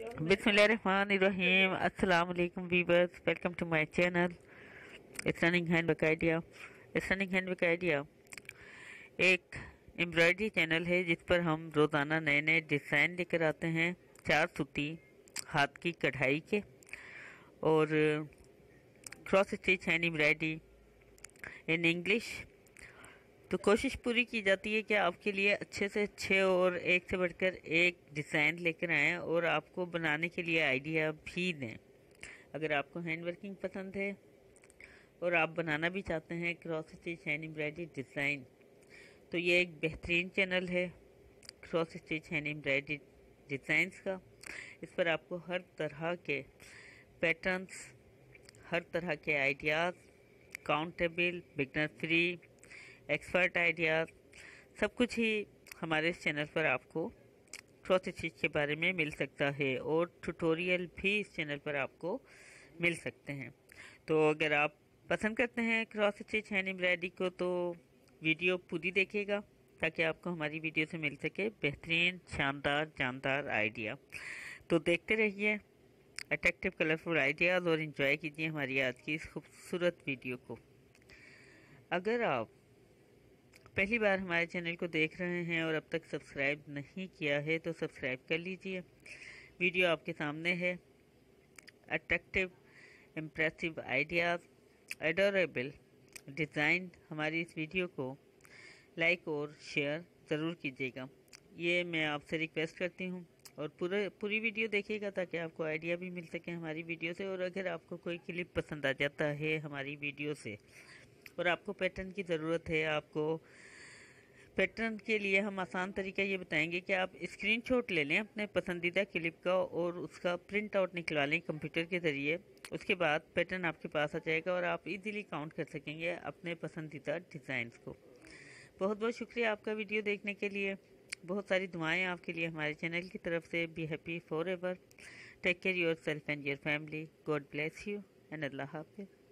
बिस्मिल्लाहिर्रहमानिर्रहीम। अस्सलाम वालेकुम viewers, welcome to my channel running handwork idea. Running handwork idea एक एम्ब्रॉयडरी चैनल है जिस पर हम रोज़ाना नए नए डिज़ाइन लेकर आते हैं, 4 सूती हाथ की कढ़ाई के और cross stitch hand embroidery in English. तो कोशिश पूरी की जाती है कि आपके लिए अच्छे से अच्छे और एक से बढ़कर एक डिज़ाइन लेकर आएँ और आपको बनाने के लिए आइडिया भी दें। अगर आपको हैंड वर्किंग पसंद है और आप बनाना भी चाहते हैं cross stitch hand embroidery design, तो ये एक बेहतरीन चैनल है cross stitch hand embroidery designs का। इस पर आपको हर तरह के पैटर्न्स, हर तरह के ideas, countable, beginner free, expert ideas, सब कुछ ही हमारे इस चैनल पर आपको क्रॉस स्टिच के बारे में मिल सकता है और ट्यूटोरियल भी इस चैनल पर आपको मिल सकते हैं। तो अगर आप पसंद करते हैं क्रॉस स्टिच हैंड एम्ब्रॉयडरी को तो वीडियो पूरी देखिएगा ताकि आपको हमारी वीडियो से मिल सके बेहतरीन, शानदार, जानदार आइडिया। तो देखते रहिए अट्रैक्टिव कलरफुल आइडियाज़ और इन्जॉय कीजिए हमारी आज की इस खूबसूरत वीडियो को। अगर आप पहली बार हमारे चैनल को देख रहे हैं और अब तक सब्सक्राइब नहीं किया है तो सब्सक्राइब कर लीजिए। वीडियो आपके सामने है। Attractive, impressive ideas, adorable design हमारी इस वीडियो को लाइक और शेयर ज़रूर कीजिएगा, ये मैं आपसे रिक्वेस्ट करती हूँ। और पूरी वीडियो देखिएगा ताकि आपको आइडिया भी मिल सके हमारी वीडियो से। और अगर आपको कोई क्लिप पसंद आ जाता है हमारी वीडियो से और आपको पैटर्न की ज़रूरत है, आपको पैटर्न के लिए हम आसान तरीका ये बताएंगे कि आप स्क्रीनशॉट ले लें अपने पसंदीदा क्लिप का और उसका प्रिंट आउट निकलवा लें कंप्यूटर के ज़रिए। उसके बाद पैटर्न आपके पास आ जाएगा और आप इजीली काउंट कर सकेंगे अपने पसंदीदा डिज़ाइंस को। बहुत बहुत शुक्रिया आपका वीडियो देखने के लिए। बहुत सारी दुआएं आपके लिए हमारे चैनल की तरफ से। Be happy forever, take care yourself and your family, God bless you and अल्लाह हाफिज़।